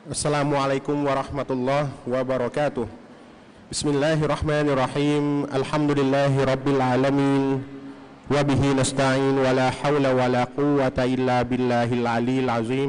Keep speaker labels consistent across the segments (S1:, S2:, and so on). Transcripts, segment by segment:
S1: Assalamu alaikum warahmatullahi wabarakatuh. Bismillahirrahmanirrahim. Alhamdulillahi rabbil alamin. Wa bihi nasta'in wa la hawla wa la quwwata illa billahil aliyil azim.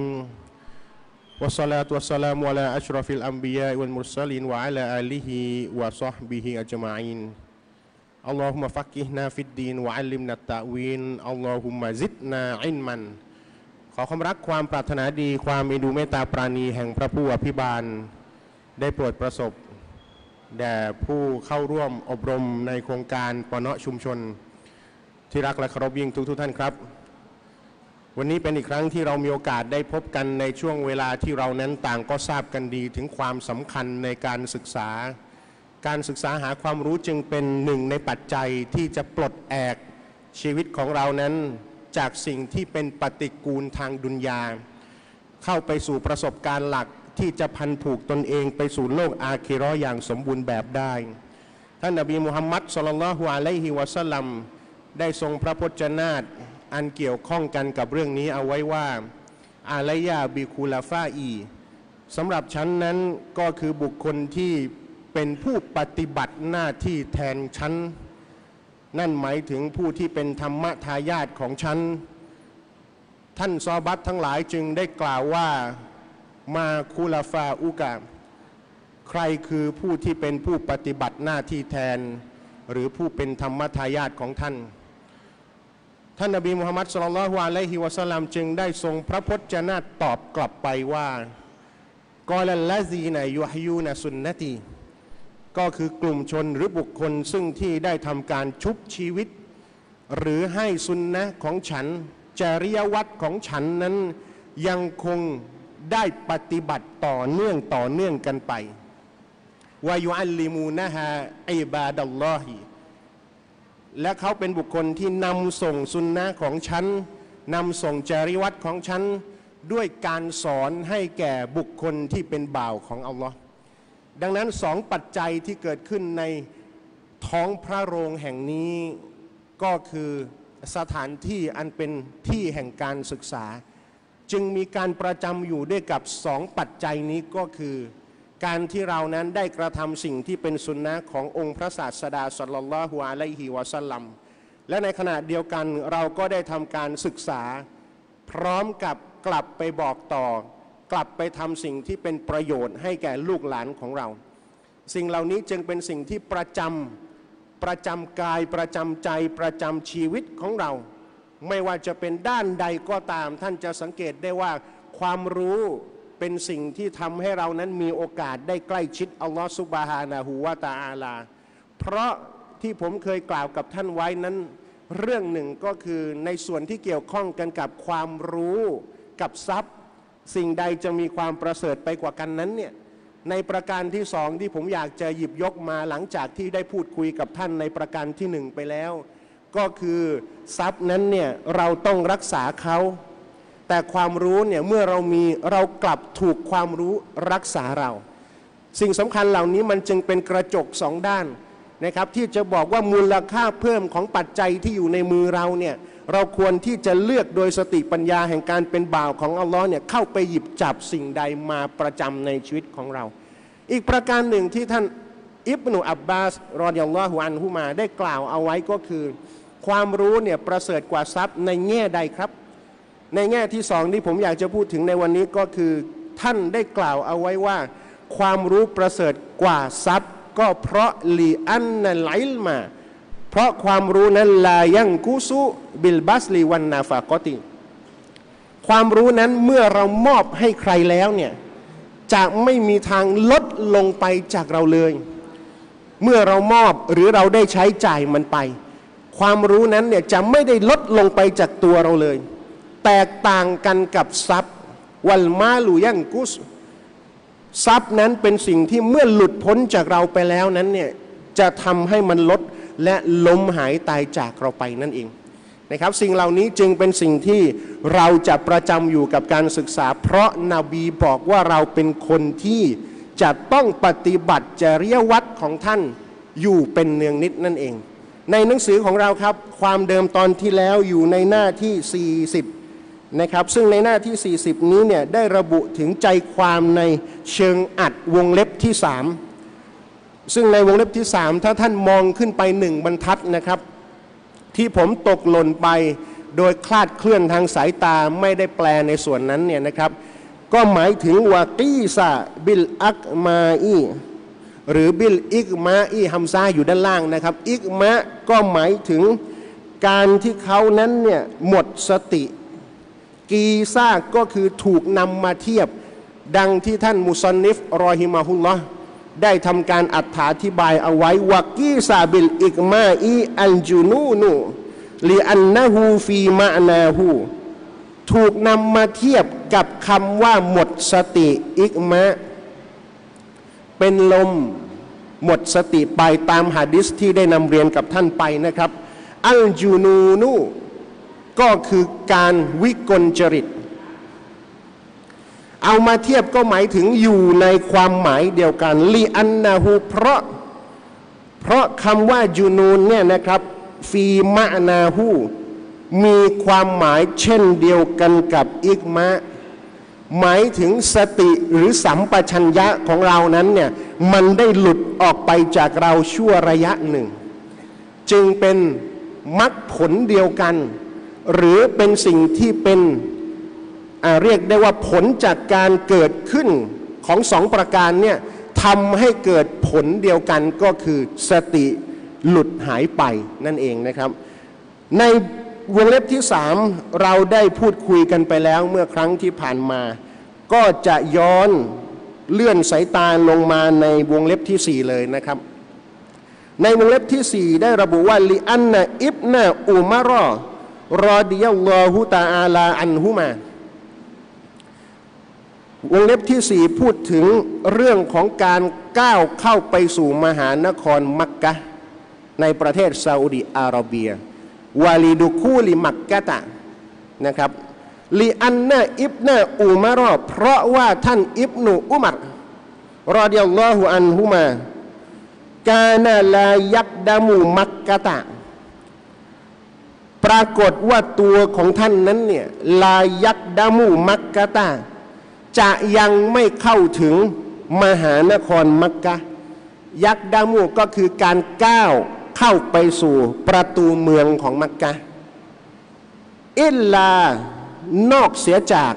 S1: Wassalatu wassalamu ala ashrafil anbiya wal mursalin wa ala alihi wa sahbihi ajma'in. Allahumma faqihna fid din wa 'allimna at-ta'win. Allahumma zidna 'ilman.ขอความรักความปรารถนาดีความเมตดูเมตตาปราณีแห่งพระผู้อภิบาลได้โปรดประสบแด่ผู้เข้าร่วมอบรมในโครงการปนชุมชนที่รักและเคารพยิ่งทุกท่านครับวันนี้เป็นอีกครั้งที่เรามีโอกาสได้พบกันในช่วงเวลาที่เรานั้นต่างก็ทราบกันดีถึงความสำคัญในการศึกษาหาความรู้จึงเป็นหนึ่งในปัจจัยที่จะปลดแอกชีวิตของเรานั้นจากสิ่งที่เป็นปฏิกูลทางดุนยาเข้าไปสู่ประสบการณ์หลักที่จะพันผูกตนเองไปสู่โลกอาคิเราะห์อย่างสมบูรณ์แบบได้ท่านนบีมุฮัมมัดศ็อลลัลลอฮุอะลัยฮิวะซัลลัมได้ทรงพระพจนาฏอันเกี่ยวข้องกันกับเรื่องนี้เอาไว้ว่าอาลัยยาบิคูลาฟาอีสำหรับฉันนั้นก็คือบุคคลที่เป็นผู้ปฏิบัติหน้าที่แทนฉันนั่นหมายถึงผู้ที่เป็นธรรมทายาทของฉันท่านซอบัตทั้งหลายจึงได้กล่าวว่ามาคูลาฟาอุกะใครคือผู้ที่เป็นผู้ปฏิบัติหน้าที่แทนหรือผู้เป็นธรรมทายาทของท่านนบีมุฮัมมัดศ็อลลัลลอฮุอะลัยฮิวะซัลลัมจึงได้ทรงพระพจนาฏตอบกลับไปว่ากอลัลลาซีนะยุฮยูนะซุนนะตีก็คือกลุ่มชนหรือบุคคลซึ่งที่ได้ทำการชุบชีวิตหรือให้สุนนะของฉันจริยวัตรของฉันนั้นยังคงได้ปฏิบัติต่อเนื่องกันไปวายุอัลลิมูนะฮะอิบาดัลลอฮิและเขาเป็นบุคคลที่นำส่งสุนนะของฉันนำส่งจริยวัตรของฉันด้วยการสอนให้แก่บุคคลที่เป็นบ่าวของอัลลอฮ์ดังนั้นสองปัจจัยที่เกิดขึ้นในท้องพระโรงแห่งนี้ก็คือสถานที่อันเป็นที่แห่งการศึกษาจึงมีการประจำอยู่ด้วยกับสองปัจจัยนี้ก็คือการที่เรานั้นได้กระทำสิ่งที่เป็นสุนนะขององค์พระศาสดาศ็อลลัลลอฮุอะลัยฮิวะซัลลัมและในขณะเดียวกันเราก็ได้ทำการศึกษาพร้อมกับกลับไปบอกต่อกลับไปทำสิ่งที่เป็นประโยชน์ให้แก่ลูกหลานของเราสิ่งเหล่านี้จึงเป็นสิ่งที่ประจำกายประจำใจประจำชีวิตของเราไม่ว่าจะเป็นด้านใดก็ตามท่านจะสังเกตได้ว่าความรู้เป็นสิ่งที่ทำให้เรานั้นมีโอกาสได้ใกล้ชิดอัลลอฮฺซุบฮานะฮูวะตะอาลาเพราะที่ผมเคยกล่าวกับท่านไว้นั้นเรื่องหนึ่งก็คือในส่วนที่เกี่ยวข้องกันกับความรู้กับทรัพย์สิ่งใดจะมีความประเสริฐไปกว่ากันนั้นเนี่ยในประการที่สองที่ผมอยากจะหยิบยกมาหลังจากที่ได้พูดคุยกับท่านในประการที่หนึ่งไปแล้วก็คือทรัพย์นั้นเนี่ยเราต้องรักษาเขาแต่ความรู้เนี่ยเมื่อเรามีเรากลับถูกความรู้รักษาเราสิ่งสำคัญเหล่านี้มันจึงเป็นกระจกสองด้านนะครับที่จะบอกว่ามูลค่าเพิ่มของปัจจัยที่อยู่ในมือเราเนี่ยเราควรที่จะเลือกโดยสติปัญญาแห่งการเป็นบ่าวของอัลลอฮ์เนี่ยเข้าไปหยิบจับสิ่งใดมาประจำในชีวิตของเราอีกประการหนึ่งที่ท่านอิบนุอับบาสรอฎิยัลลอฮุอันฮุมาได้กล่าวเอาไว้ก็คือความรู้เนี่ยประเสริฐกว่าทรัพย์ในแง่ใดครับในแง่ที่สองที่ผมอยากจะพูดถึงในวันนี้ก็คือท่านได้กล่าวเอาไว้ว่าความรู้ประเสริฐกว่าทรัพย์ก็เพราะลีอันนัลอิลมาเพราะความรู้นั้นลายังกุซุบิลบัสลีวันนาฟากอติความรู้นั้นเมื่อเรามอบให้ใครแล้วเนี่ยจะไม่มีทางลดลงไปจากเราเลยเมื่อเรามอบหรือเราได้ใช้จ่ายมันไปความรู้นั้นเนี่ยจะไม่ได้ลดลงไปจากตัวเราเลยแตกต่างกันกับทรัพย์วัลมาลูยังกุสทรัพย์นั้นเป็นสิ่งที่เมื่อหลุดพ้นจากเราไปแล้วนั้นเนี่ยจะทำให้มันลดและล้มหายตายจากเราไปนั่นเองนะครับสิ่งเหล่านี้จึงเป็นสิ่งที่เราจะประจำอยู่กับการศึกษาเพราะนบีบอกว่าเราเป็นคนที่จะต้องปฏิบัติจริยวัตรของท่านอยู่เป็นเนืองนิดนั่นเองในหนังสือของเราครับความเดิมตอนที่แล้วอยู่ในหน้าที่40
S2: นะครับซึ่งในหน้าที่40นี้เนี่ยได้ระบุถึงใจความในเชิงอัดวงเล็บที่3ซึ่งในวงเล็บที่3ถ้าท่านมองขึ้นไป1บรรทัดนะครับที่ผมตกหล่นไปโดยคลาดเคลื่อนทางสายตาไม่ได้แปลในส่วนนั้นเนี่ยนะครับก็หมายถึงวากีซาบิลอักมาอีหรือบิลอิกมาอีฮัมซาอยู่ด้านล่างนะครับอิกมะก็หมายถึงการที่เขานั้นเนี่ยหมดสติกีซาก็คือถูกนำมาเทียบดังที่ท่านมุซอนนิฟรอฮิมะฮุลลอฮ์ได้ทำการอธิบายเอาไว้วากีซาบิลอิกมาอีอัลจูนูนูลิอันนะฮูฟีมะนาฮูถูกนำมาเทียบกับคำว่าหมดสติอิกมะเป็นลมหมดสติไปตามหะดีษที่ได้นำเรียนกับท่านไปนะครับอัลจูนูนูก็คือการวิกลจริตเอามาเทียบก็หมายถึงอยู่ในความหมายเดียวกันลิอันนะฮูเพราะคำว่าจูนูนเนี่ยนะครับฟีมะนาฮูมีความหมายเช่นเดียวกันกับอิกมะหมายถึงสติหรือสัมปชัญญะของเรานั้นเนี่ยมันได้หลุดออกไปจากเราชั่วระยะหนึ่งจึงเป็นมรรคผลเดียวกันหรือเป็นสิ่งที่เป็นเรียกได้ว่าผลจากการเกิดขึ้นของสองประการเนี่ยทำให้เกิดผลเดียวกันก็คือสติหลุดหายไปนั่นเองนะครับในวงเล็บที่3เราได้พูดคุยกันไปแล้วเมื่อครั้งที่ผ่านมาก็จะย้อนเลื่อนสายตาลงมาในวงเล็บที่4เลยนะครับในวงเล็บที่4ได้ระบุว่าลิอันนะอิบนะอุมารอรอดิยัลลอฮุตะอาลาอันฮุมาวงเล็บที่4พูดถึงเรื่องของการก้าวเข้าไปสู่มหานครมักกะฮ์ในประเทศซาอุดิอาระเบียวาลิดุคูลิมักกะตะนะครับลิอันนะอิบนะอุมารอเพราะว่าท่านอิบนุอุมัรรอฎิยัลลอฮุอันฮุมากานะลายักดามูมักกะตะปรากฏว่าตัวของท่านนั้นเนี่ยลายักดามูมักกะตะจะยังไม่เข้าถึงมหานครมักกะฮ์ยักดามูก็คือการก้าวเข้าไปสู่ประตูเมืองของมักกะฮ์อิลลานอกเสียจาก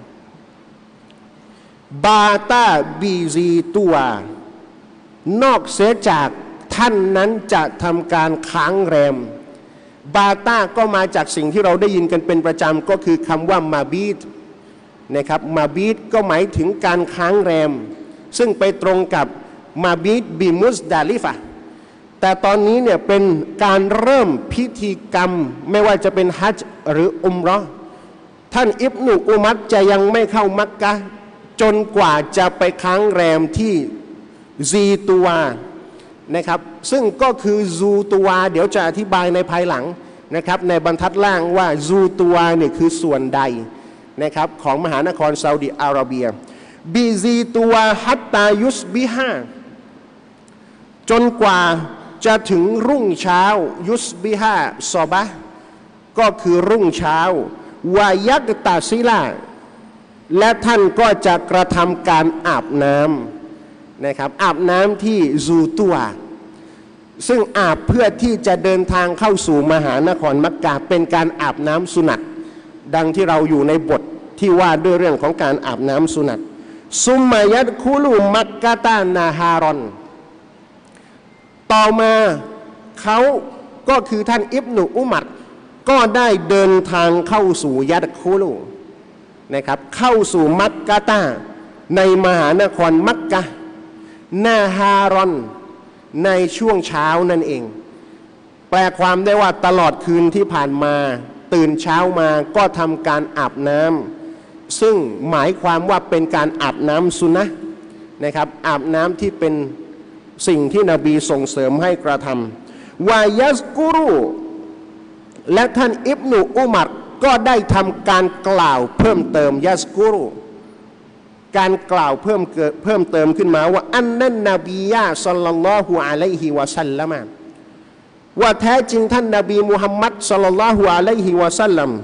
S2: บาตาบีซีตัวนอกเสียจากท่านนั้นจะทำการค้างแรมบาตาก็มาจากสิ่งที่เราได้ยินกันเป็นประจำก็คือคำว่ามาบีดนะครับมาบีดก็หมายถึงการค้างแรมซึ่งไปตรงกับมาบีดบิมุสดาลิฟะแต่ตอนนี้เนี่ยเป็นการเริ่มพิธีกรรมไม่ว่าจะเป็นฮัจญ์หรืออุมเราะห์ท่านอิบนุอุมัรจะยังไม่เข้ามักกะฮ์จนกว่าจะไปค้างแรมที่ซีตัวนะครับซึ่งก็คือซูตัวเดี๋ยวจะอธิบายในภายหลังนะครับในบรรทัดล่างว่าซูตัวเนี่ยคือส่วนใดนะครับของมหานครซาอุดิอาระเบียบีซีตัวฮัตตายุสบิฮาจนกว่าจะถึงรุ่งเช้ายุสบิฮาซอบะก็คือรุ่งเช้าวายักตาซิลาและท่านก็จะกระทำการอาบน้ำนะครับอาบน้ำที่ซูตัวซึ่งอาบเพื่อที่จะเดินทางเข้าสู่มหานครมักกะฮ์เป็นการอาบน้ำสุนัตดังที่เราอยู่ในบทที่ว่าด้วยเรื่องของการอาบน้ำสุนัตซุมมายัดคูลูมักกะตานาฮารอนต่อมาเขาก็คือท่านอิบนุอุมัรก็ได้เดินทางเข้าสู่ยัดคูลูนะครับเข้าสู่มักกะตาในมหานครมักกะฮ์นาฮารอนในช่วงเช้านั่นเองแปลความได้ว่าตลอดคืนที่ผ่านมาตื่นเช้ามาก็ทำการอาบน้ำซึ่งหมายความว่าเป็นการอาบน้ำซุนนะห์นะครับอาบน้ำที่เป็นสิ่งที่นบีส่งเสริมให้กระทำวายัสกุรุและท่านอิบนุอุมัรก็ได้ทำการกล่าวเพิ่มเติมยัสกุรุการกล่าวเพิ่มเติมขึ้นมาว่าอันนั้นนบียะศ็อลลัลลอฮุอะลัยฮิวะซัลลัมว่าแท้จริงท่านนบีมุฮัมมัดศ็อลลัลลอฮุอะลัยฮิวะซัลลัม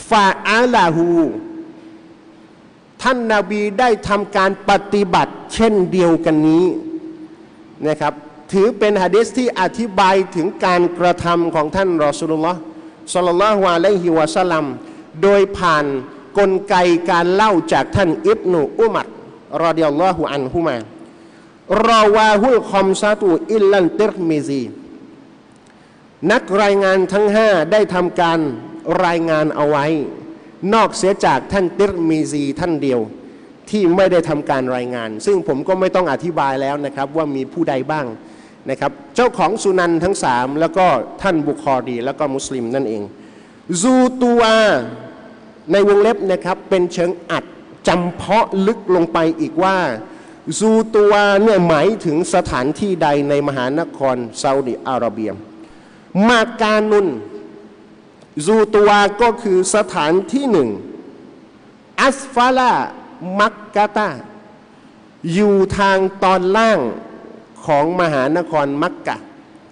S2: ฟาอาลาหูท่านนบีได้ทำการปฏิบัติเช่นเดียวกันนี้นะครับถือเป็นหะดีษที่อธิบายถึงการกระทำของท่านรอซูลุลลอฮ์ศ็อลลัลลอฮุอะลัยฮิวะซัลลัมโดยผ่านกลไกการเล่าจากท่านอิบนุอุมัรรอฎิยัลลอฮุอันฮุมารอวาฮุลคอมซาตุอิลลันติรมิซีนักรายงานทั้งห้าได้ทำการรายงานเอาไว้นอกเสียจากท่านติรมิซีท่านเดียวที่ไม่ได้ทำการรายงานซึ่งผมก็ไม่ต้องอธิบายแล้วนะครับว่ามีผู้ใดบ้างนะครับเจ้าของสุนันทั้งสามแล้วก็ท่านบุคอรีแล้วก็มุสลิมนั่นเองซูตัวในวงเล็บนะครับเป็นเชิงอัดจำเพาะลึกลงไปอีกว่าซูตัวเนี่ยหมายถึงสถานที่ใดในมหานครซาอุดิอาระเบียมากานุนซูตัวก็คือสถานที่หนึ่งอัสฟาลามักกะตาอยู่ทางตอนล่างของมหานครมักกะ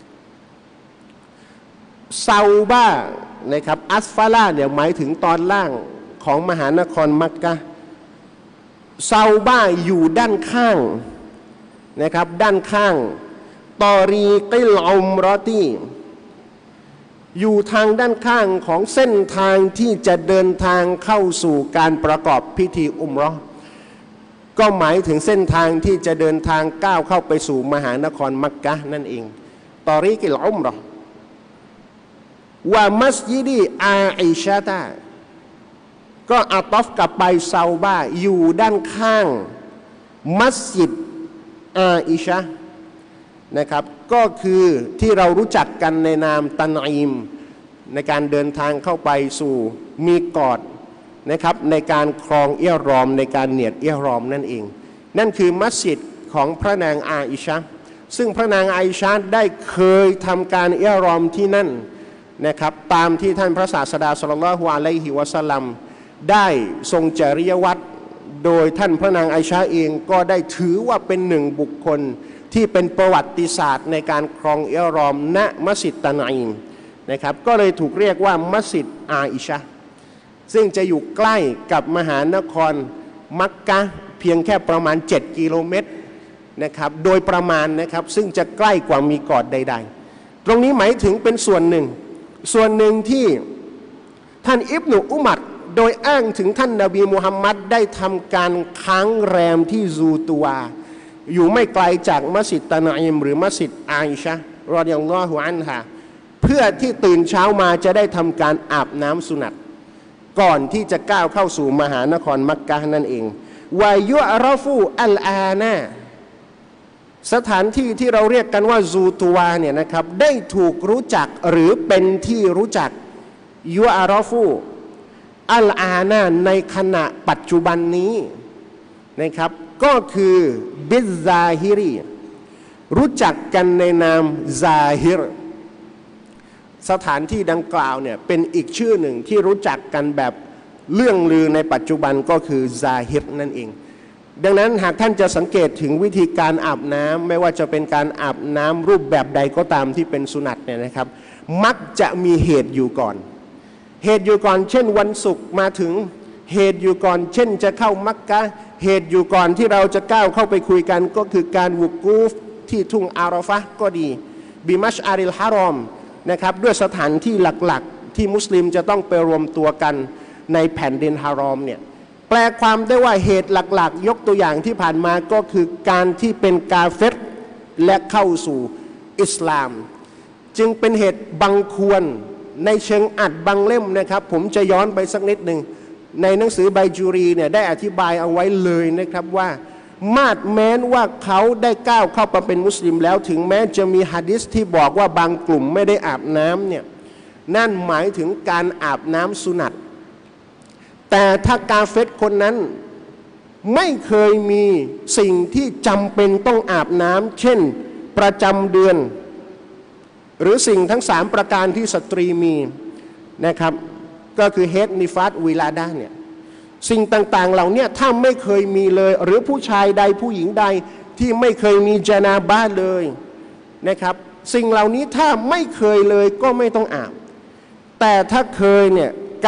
S2: ซาบ้านะครับอัสฟาลาเนี่ยหมายถึงตอนล่างของมหานครมักกะซาบ้าอยู่ด้านข้างนะครับด้านข้างตอรีกิลอุมรอตีอยู่ทางด้านข้างของเส้นทางที่จะเดินทางเข้าสู่การประกอบพิธีอุมเราะห์ก็หมายถึงเส้นทางที่จะเดินทางก้าวเข้าไปสู่มหานครมักกะนั่นเองตอรีกิลอุมเราะห์ว่ามัสยิดีอาอิชะตาก็อัตอฟกับไปซาบ้าอยู่ด้านข้างมัสยิดอาอิชะนะครับก็คือที่เรารู้จักกันในนามตันอีมในการเดินทางเข้าไปสู่มีกอดนะครับในการครองเอี้ยรอมในการเนียดเอี้ยรอมนั่นเองนั่นคือมัสยิดของพระนางอาอิชะซึ่งพระนางอาอิชะได้เคยทำการเอี้ยรอมที่นั่นนะครับตามที่ท่านพระศาสดาศ็อลลัลลอฮุอะลัยฮิวะซัลลัมได้ทรงจริยวัตรโดยท่านพระนางอาอิชะเองก็ได้ถือว่าเป็นหนึ่งบุคคลที่เป็นประวัติศาสตร์ในการครองเอี้ยรอมณมัสยิดตันอีมนะครับก็เลยถูกเรียกว่ามัสยิดอาอิชะซึ่งจะอยู่ใกล้กับมหานครมักกะเพียงแค่ประมาณ7กิโลเมตรนะครับโดยประมาณนะครับซึ่งจะใกล้กว่ามีกอดใดๆตรงนี้หมายถึงเป็นส่วนหนึ่งที่ท่านอิบนุอุมัรโดยอ้างถึงท่านนบีมุฮัมมัดได้ทำการค้างแรมที่ซูตัวอยู่ไม่ไกลจากมัสยิดตันอีมหรือมัสยิดอาอิชะรอฎิยัลลอฮุอันฮาเพื่อที่ตื่นเช้ามาจะได้ทำการอาบน้ำสุนัตก่อนที่จะก้าวเข้าสู่มหานครมักกะนั่นเองวายุอรฟูอัลอานาสถานที่ที่เราเรียกกันว่าซูตัวเนี่ยนะครับได้ถูกรู้จักหรือเป็นที่รู้จักยุอรฟูอัลอานาในขณะปัจจุบันนี้นะครับก็คือบิซซาฮิรีรู้จักกันในนามซาฮิรสถานที่ดังกล่าวเนี่ยเป็นอีกชื่อหนึ่งที่รู้จักกันแบบเรื่องลือในปัจจุบันก็คือซาฮิรนั่นเองดังนั้นหากท่านจะสังเกตถึงวิธีการอาบน้ำไม่ว่าจะเป็นการอาบน้ำรูปแบบใดก็ตามที่เป็นสุนัตเนี่ยนะครับมักจะมีเหตุอยู่ก่อนเช่นวันศุกร์มาถึงเหตุอยู่ก่อนเช่นจะเข้ามักกะเหตุอยู่ก่อนที่เราจะก้าวเข้าไปคุยกันก็คือการวุกูฟที่ทุ่งอาราฟะก็ดีบิมัชอาริลฮารอมนะครับด้วยสถานที่หลักๆที่มุสลิมจะต้องไปรวมตัวกันในแผ่นดินฮารอมเนี่ยแปลความได้ว่าเหตุหลักๆยกตัวอย่างที่ผ่านมาก็คือการที่เป็นกาเฟรและเข้าสู่อิสลามจึงเป็นเหตุบังควรในเชิงอัดบางเล่มนะครับผมจะย้อนไปสักนิดหนึ่งในหนังสือไบจูรีเนี่ยได้อธิบายเอาไว้เลยนะครับว่ามาดแม้นว่าเขาได้ก้าวเข้ามาเป็นมุสลิมแล้วถึงแม้จะมีหะดีษที่บอกว่าบางกลุ่มไม่ได้อาบน้ำเนี่ยนั่นหมายถึงการอาบน้ำสุนัตแต่ถ้ากาเฟรคนนั้นไม่เคยมีสิ่งที่จำเป็นต้องอาบน้ำเช่นประจำเดือนหรือสิ่งทั้ง3ประการที่สตรีมีนะครับก็คือเฮดนิฟัตวิลาดาเนี่ยสิ่งต่างๆเหล่านี้ถ้าไม่เคยมีเลยหรือผู้ชายใดผู้หญิงใดที่ไม่เคยมีจานาบะเลยนะครับสิ่งเหล่านี้ถ้าไม่เคยเลยก็ไม่ต้องอาบแต่ถ้าเคยเนี่ยการป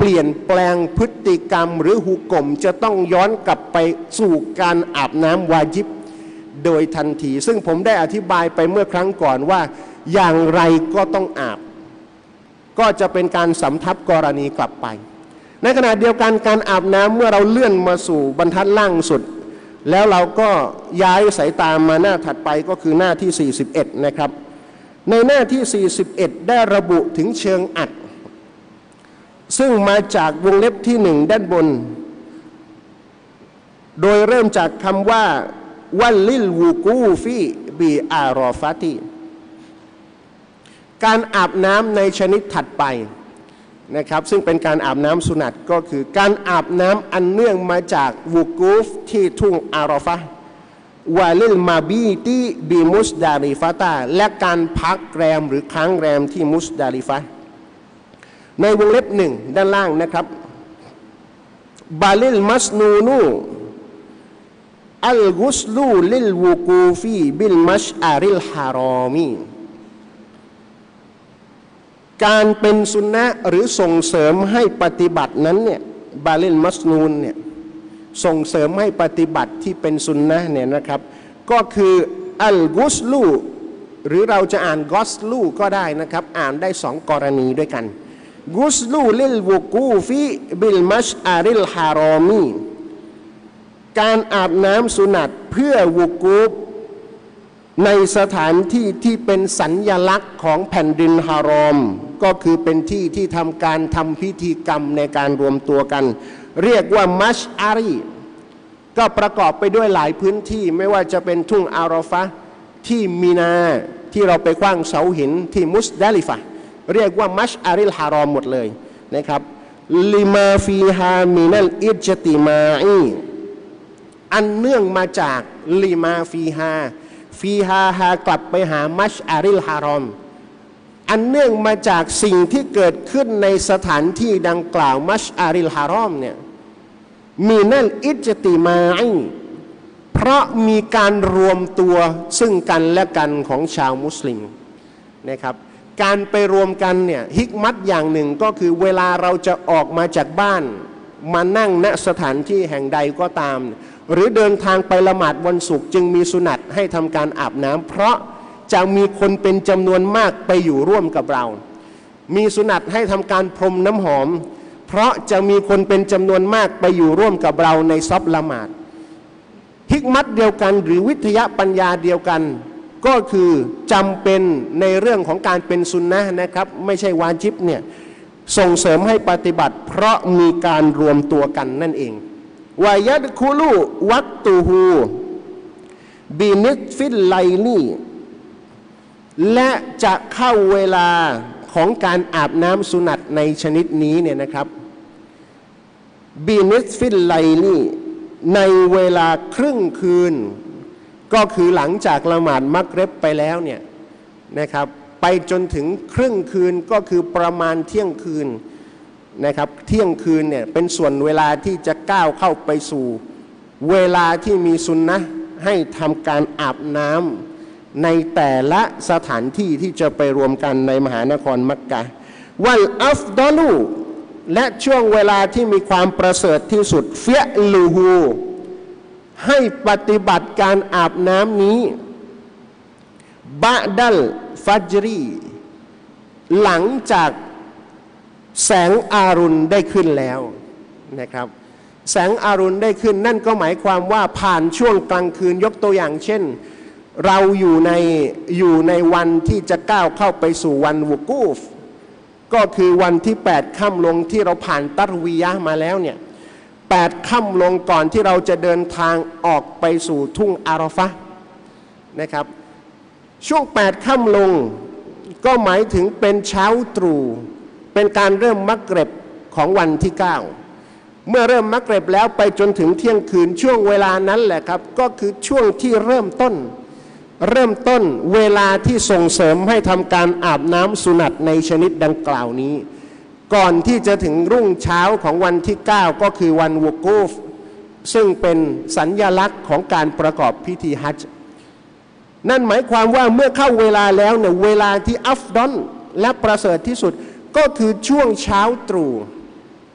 S2: ลี่ยนแปลงพฤติกรรมหรือหุกมจะต้องย้อนกลับไปสู่การอาบน้ำวาญิบโดยทันทีซึ่งผมได้อธิบายไปเมื่อครั้งก่อนว่าอย่างไรก็ต้องอาบก็จะเป็นการสำทับกรณีกลับไปในขณะเดียวกันการอาบน้ำเมื่อเราเลื่อนมาสู่บรรทัดล่างสุดแล้วเราก็ย้ายสายตามาหน้าถัดไปก็คือหน้าที่41นะครับในหน้าที่41ได้ระบุถึงเชิงอัดซึ่งมาจากวงเล็บที่1ด้านบนโดยเริ่มจากคำว่าวัลลิลวูกูฟีบีอารอฟาตีการอาบน้ำในชนิดถัดไปนะครับซึ่งเป็นการอาบน้ำสุนัตก็คือการอาบน้ำอันเนื่องมาจากวูกูฟที่ทุ่งอารอฟะวาลิลมาบีตีบีมุสดาลิฟะตาและการพักแรมหรือค้างแรมที่มุสดาลิฟะในวงเล็บหนึ่งด้านล่างนะครับบาลิลมัสนูนูอัลกุสลูลิลวูกูฟีบิลมัชอาริลฮารอมีการเป็นสุนนะหรือส่งเสริมให้ปฏิบัตินั้นเนี่ยบาลิลมัสนูนเนี่ยส่งเสริมให้ปฏิบัติที่เป็นสุนนะเนี่ยนะครับก็คืออัลกุสลูหรือเราจะอ่านกอสลูก็ได้นะครับอ่านได้สองกรณีด้วยกันกุสลูลิลวูกูฟีบิลมัชอาริลฮารอมีการอาบน้ำสุนัตเพื่อวูกูฟในสถานที่ที่เป็นสัญลักษณ์ของแผ่นดินฮารอมก็คือเป็นที่ที่ทำการทำพิธีกรรมในการรวมตัวกันเรียกว่ามัชอารีก็ประกอบไปด้วยหลายพื้นที่ไม่ว่าจะเป็นทุ่งอารอฟะที่มีนาที่เราไปขว้างเสาหินที่มุสดาลิฟะเรียกว่ามัชอาริลฮารอมหมดเลยนะครับลิมาฟีฮามินัลอิจติมาอีอันเนื่องมาจากลิมาฟีฮากลับไปหามัชอาริลฮารอมอันเนื่องมาจากสิ่งที่เกิดขึ้นในสถานที่ดังกล่าวมัชอาริลฮารอมเนี่ยมีนั่นอิจติมาอีเพราะมีการรวมตัวซึ่งกันและกันของชาวมุสลิมนะครับการไปรวมกันเนี่ยฮิกมัตอย่างหนึ่งก็คือเวลาเราจะออกมาจากบ้านมานั่งณสถานที่แห่งใดก็ตามหรือเดินทางไปละหมาดวันศุกร์จึงมีสุนัตให้ทำการอาบน้ำเพราะจะมีคนเป็นจำนวนมากไปอยู่ร่วมกับเรามีสุนัตให้ทำการพรมน้ำหอมเพราะจะมีคนเป็นจำนวนมากไปอยู่ร่วมกับเราในซอฟละหมาดฮิกมัตเดียวกันหรือวิทยาปัญญาเดียวกันก็คือจำเป็นในเรื่องของการเป็นสุนนะนะครับไม่ใช่วาญิบเนี่ยส่งเสริมให้ปฏิบัติเพราะมีการรวมตัวกันนั่นเองวายัดคูลูวัตตูฮูบินิตฟิลไลนีและจะเข้าเวลาของการอาบน้ำสุนัตในชนิดนี้เนี่ยนะครับบินิตฟิลไลนีในเวลาครึ่งคืนก็คือหลังจากละหมาดมักริบไปแล้วเนี่ยนะครับไปจนถึงครึ่งคืนก็คือประมาณเที่ยงคืนนะครับเที่ยงคืนเนี่ยเป็นส่วนเวลาที่จะก้าวเข้าไปสู่เวลาที่มีสุนนะให้ทำการอาบน้ำในแต่ละสถานที่ที่จะไปรวมกันในมหานครมักกะฮ์วัลอัฟดอลูและช่วงเวลาที่มีความประเสริฐที่สุดเฟียลูฮูให้ปฏิบัติการอาบน้ำนี้บะดัลฟัจรีหลังจากแสงอารุณได้ขึ้นแล้วนะครับแสงอารุณได้ขึ้นนั่นก็หมายความว่าผ่านช่วงกลางคืนยกตัวอย่างเช่นเราอยู่ในวันที่จะก้าวเข้าไปสู่วันวุกูฟก็คือวันที่8ค่ำลงที่เราผ่านตัรวียะห์มาแล้วเนี่ย8ค่ำลงก่อนที่เราจะเดินทางออกไปสู่ทุ่งอารอฟะห์นะครับช่วง8ค่ำลงก็หมายถึงเป็นเช้าตรู่เป็นการเริ่มมักริบของวันที่9เมื่อเริ่มมักริบแล้วไปจนถึงเที่ยงคืนช่วงเวลานั้นแหละครับก็คือช่วงที่เริ่มต้นเวลาที่ส่งเสริมให้ทำการอาบน้ำสุนัตในชนิดดังกล่าวนี้ก่อนที่จะถึงรุ่งเช้าของวันที่9ก็คือวันวุกูฟซึ่งเป็นสัญลักษณ์ของการประกอบพิธีฮัจญ์นั่นหมายความว่าเมื่อเข้าเวลาแล้วเนี่ยเวลาที่อัฟดอลและประเสริฐที่สุดก็คือช่วงเช้าตรู่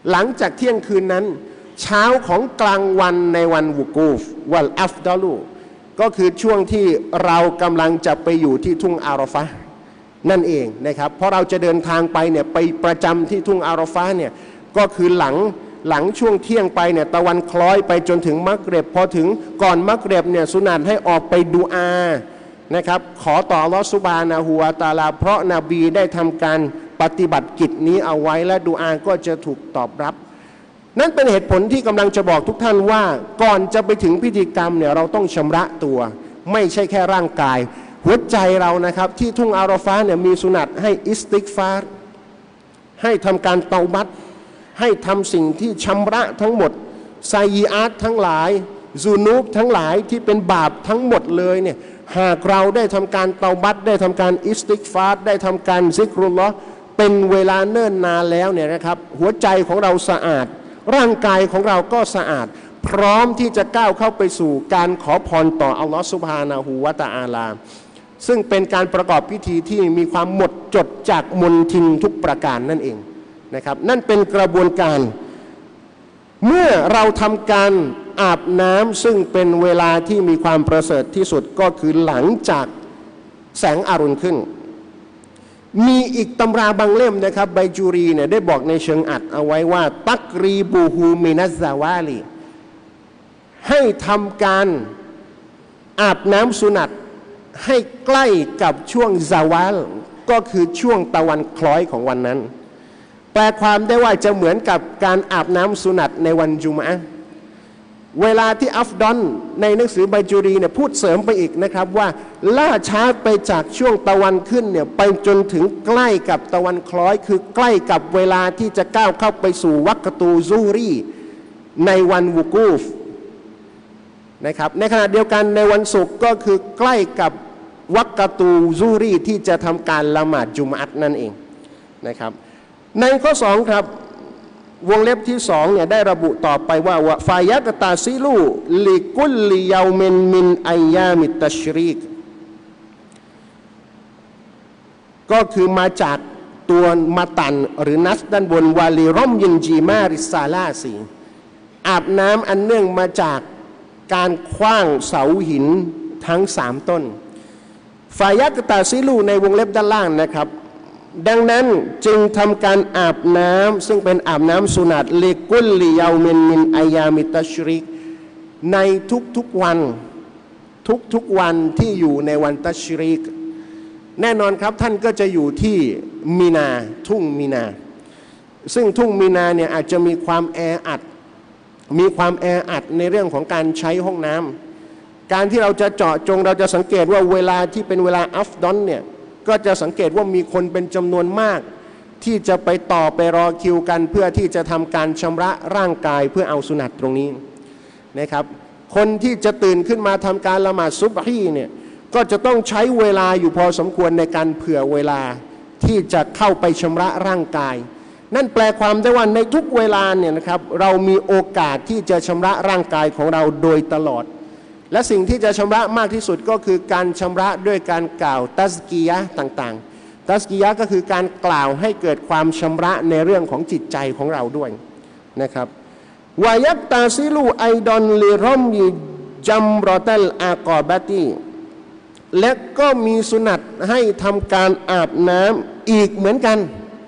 S2: หลังจากเที่ยงคืนนั้นเช้าของกลางวันในวันวุกูฟวัลอัฟดาลูก็คือช่วงที่เรากำลังจะไปอยู่ที่ทุ่งอาราฟะห์นั่นเองนะครับเพราะเราจะเดินทางไปเนี่ยไปประจำที่ทุ่งอาราฟะห์เนี่ยก็คือหลังช่วงเที่ยงไปเนี่ยตะวันคล้อยไปจนถึงมักริบพอถึงก่อนมักริบเนี่ยสุนัตให้ออกไปดูอานะครับขอต่ออัลเลาะห์ซุบฮานะฮูวะตะอาลาเพราะนบีได้ทำการปฏิบัติกิจนี้เอาไว้และดูอาก็จะถูกตอบรับนั่นเป็นเหตุผลที่กำลังจะบอกทุกท่านว่าก่อนจะไปถึงพิธีกรรมเนี่ยเราต้องชำระตัวไม่ใช่แค่ร่างกายหัวใจเรานะครับที่ทุ่งอาราฟะห์เนี่ยมีสุนัตให้อิสติกฟารให้ทำการเตาบัตให้ทำสิ่งที่ชำระทั้งหมดไซยีอาตทั้งหลายซูนูบทั้งหลายที่เป็นบาปทั้งหมดเลยเนี่ยหากเราได้ทำการเตาบัตได้ทำการอิสติกฟารได้ทำการซิกรุลลอฮ์เป็นเวลาเนิ่นนานแล้วเนี่ยนะครับหัวใจของเราสะอาดร่างกายของเราก็สะอาดพร้อมที่จะก้าวเข้าไปสู่การขอพรต่ออัลลอฮฺซุบฮานะฮูวะตะอาลาซึ่งเป็นการประกอบพิธีที่มีความหมดจดจากมลทินทุกประการนั่นเองนะครับนั่นเป็นกระบวนการเมื่อเราทำการอาบน้ำซึ่งเป็นเวลาที่มีความประเสริฐที่สุดก็คือหลังจากแสงอรุณขึ้นมีอีกตำราบางเล่มนะครับไบจูรีเนี่ยได้บอกในเชิงอัดเอาไว้ว่าตักรีบูฮูมินัซซาวาลีให้ทำการอาบน้ำสุนัตให้ใกล้กับช่วงซาวาลก็คือช่วงตะวันคล้อยของวันนั้นแปลความได้ว่าจะเหมือนกับการอาบน้ำสุนัตในวันจุมอะห์เวลาที่อัฟดอนในหนังสือไบจูรีเนี่ยพูดเสริมไปอีกนะครับว่าล่าช้าไปจากช่วงตะวันขึ้นเนี่ยไปจนถึงใกล้กับตะวันคล้อยคือใกล้กับเวลาที่จะก้าวเข้าไปสู่วักตูซูรีในวันวุกูฟนะครับในขณะเดียวกันในวันศุกร์ก็คือใกล้กับวักตูซูรีที่จะทำการละหมาดจุมอะห์นั่นเองนะครับในข้อ2ครับวงเล็บที่2เนี่ยได้ระบุต่อไปว่าฟายักตาซิลูลิกุลลิยามินมินอัยยามิตตัชรีกก็คือมาจากตัวมาตันหรือนัสด้านบนวาลีร่อมยินจีมาริซาลาสีอาบน้ำอันเนื่องมาจากการคว้างเสาหินทั้ง3ต้นฟายักตาซิลูในวงเล็บด้านล่างนะครับดังนั้นจึงทำการอาบน้ำซึ่งเป็นอาบน้ำสุนัตลิกุลลิยามินมินอัยยามิตตัชริกในทุกๆวันที่อยู่ในวันตัชริกแน่นอนครับท่านก็จะอยู่ที่มีนาทุ่งมีนาซึ่งทุ่งมีนาเนี่ยอาจจะมีความแออัดในเรื่องของการใช้ห้องน้ำการที่เราจะเจาะจงเราจะสังเกตว่าเวลาที่เป็นเวลาอัฟดอนเนี่ยก็จะสังเกตว่ามีคนเป็นจำนวนมากที่จะไปต่อไปรอคิวกันเพื่อที่จะทำการชำระร่างกายเพื่อเอาสุนัตตรงนี้นะครับคนที่จะตื่นขึ้นมาทำการละหมาดซุบฮีเนี่ยก็จะต้องใช้เวลาอยู่พอสมควรในการเผื่อเวลาที่จะเข้าไปชำระร่างกายนั่นแปลความได้ว่าในทุกเวลาเนี่ยนะครับเรามีโอกาสที่จะชำระร่างกายของเราโดยตลอดและสิ่งที่จะชำระมากที่สุดก็คือการชำระด้วยการกล่าวตัสกียะห์ต่างๆตัสกียะห์ก็คือการกล่าวให้เกิดความชำระในเรื่องของจิตใจของเราด้วยนะครับวายักตาซิลูไอดอนลิรอมยิจัมรอตัลอากอบะตีและก็มีสุนัตให้ทำการอาบน้ำอีกเหมือนกัน